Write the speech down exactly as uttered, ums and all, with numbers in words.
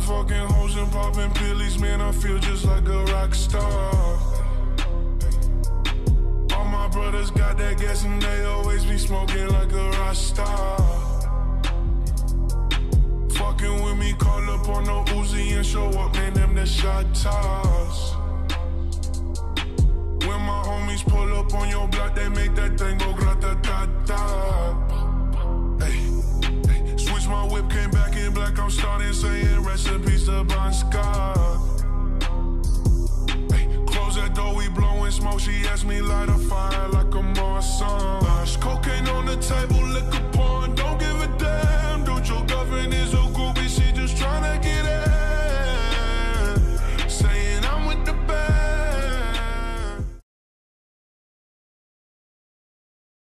fucking hoes and popping pillies, man, I feel just like a rock star. All my brothers got that gas and they always be smoking like a rock star. Fucking with me, call up on no Uzi and show up, man, them the shot toss. When my homies pull up on your block, they make that thing go grata-ta-ta. Hey, hey, switch my whip, came back in black, I'm starting saying recipes to Bon Scott. Hey, close that door, we blowing smoke, she asked me light a fire like a Marsan. Cocaine on the table, liquor